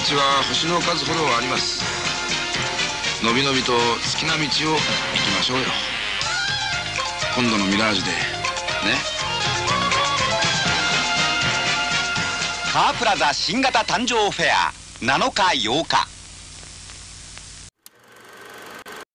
道は星の数ほどあります。のびのびと好きな道を行きましょうよ。今度のミラージュでね。 カープラザ新型誕生フェア7日8日